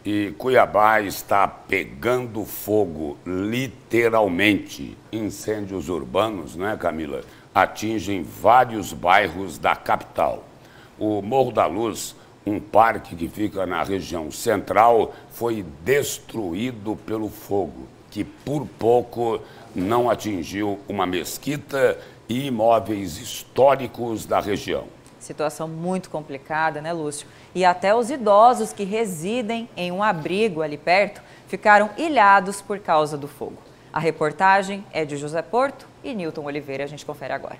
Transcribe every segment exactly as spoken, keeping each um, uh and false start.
E Cuiabá está pegando fogo, literalmente. Incêndios urbanos, né, Camila, atingem vários bairros da capital. O Morro da Luz, um parque que fica na região central, foi destruído pelo fogo, que por pouco não atingiu uma mesquita e imóveis históricos da região. Situação muito complicada, né, Lúcio? E até os idosos que residem em um abrigo ali perto ficaram ilhados por causa do fogo. A reportagem é de José Porto e Nilton Oliveira. A gente confere agora.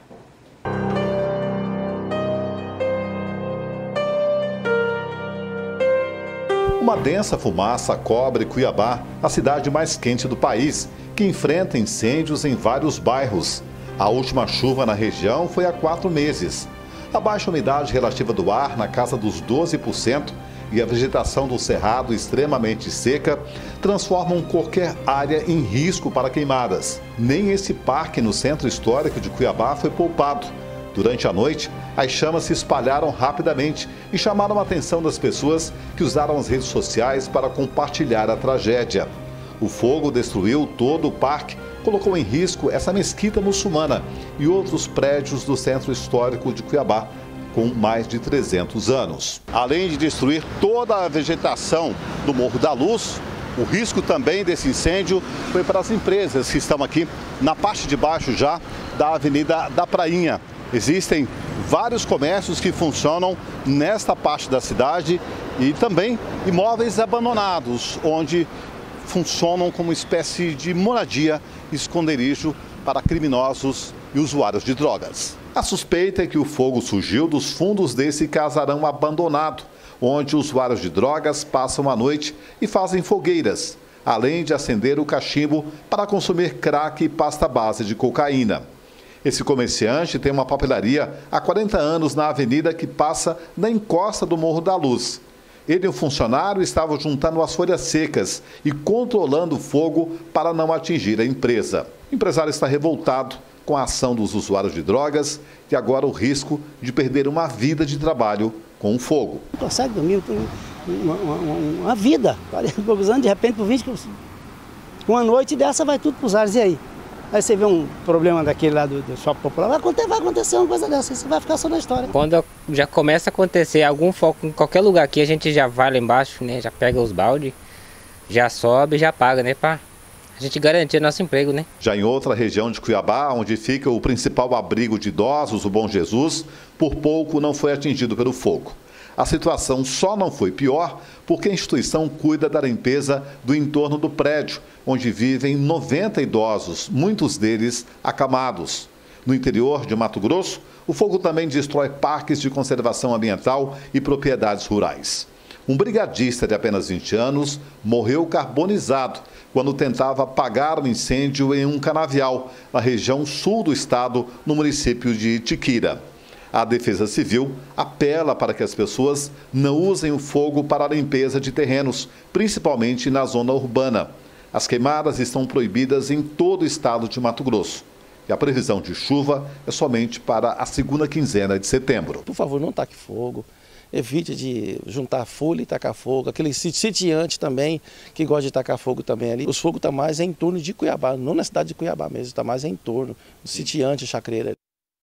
Uma densa fumaça cobre Cuiabá, a cidade mais quente do país, que enfrenta incêndios em vários bairros. A última chuva na região foi há quatro meses. A baixa umidade relativa do ar, na casa dos doze por cento, e a vegetação do cerrado extremamente seca, transformam qualquer área em risco para queimadas. Nem esse parque no centro histórico de Cuiabá foi poupado. Durante a noite, as chamas se espalharam rapidamente e chamaram a atenção das pessoas que usaram as redes sociais para compartilhar a tragédia. O fogo destruiu todo o parque, colocou em risco essa mesquita muçulmana e outros prédios do centro histórico de Cuiabá, com mais de trezentos anos. Além de destruir toda a vegetação do Morro da Luz, o risco também desse incêndio foi para as empresas que estão aqui na parte de baixo já da Avenida da Prainha. Existem vários comércios que funcionam nesta parte da cidade e também imóveis abandonados, onde funcionam como espécie de moradia e esconderijo para criminosos e usuários de drogas. A suspeita é que o fogo surgiu dos fundos desse casarão abandonado, onde usuários de drogas passam a noite e fazem fogueiras, além de acender o cachimbo para consumir crack e pasta base de cocaína. Esse comerciante tem uma papelaria há quarenta anos na avenida que passa na encosta do Morro da Luz. Ele e um funcionário estavam juntando as folhas secas e controlando o fogo para não atingir a empresa. O empresário está revoltado com a ação dos usuários de drogas e agora o risco de perder uma vida de trabalho com o fogo. Não consegue dormir, uma, uma, uma vida, quarenta e poucos anos, de repente por vinte, uma noite dessa vai tudo para os ares, e aí? Aí você vê um problema daquele lá do, do shopping popular, vai acontecer, vai acontecer uma coisa dessa, você vai ficar só na história. Quando já começa a acontecer algum foco em qualquer lugar aqui, a gente já vai lá embaixo, né? Já pega os baldes, já sobe, já paga, né? Pra a gente garantir nosso emprego, né? Já em outra região de Cuiabá, onde fica o principal abrigo de idosos, o Bom Jesus, por pouco não foi atingido pelo fogo. A situação só não foi pior porque a instituição cuida da limpeza do entorno do prédio, onde vivem noventa idosos, muitos deles acamados. No interior de Mato Grosso, o fogo também destrói parques de conservação ambiental e propriedades rurais. Um brigadista de apenas vinte anos morreu carbonizado quando tentava apagar um incêndio em um canavial, na região sul do estado, no município de Itiquira. A Defesa Civil apela para que as pessoas não usem o fogo para a limpeza de terrenos, principalmente na zona urbana. As queimadas estão proibidas em todo o estado de Mato Grosso. E a previsão de chuva é somente para a segunda quinzena de setembro. Por favor, não taque fogo. Evite de juntar folha e tacar fogo. Aquele sitiante também, que gosta de tacar fogo também ali. Os fogos estão mais em torno de Cuiabá, não na cidade de Cuiabá mesmo, está mais em torno. O sitiante, chacreira.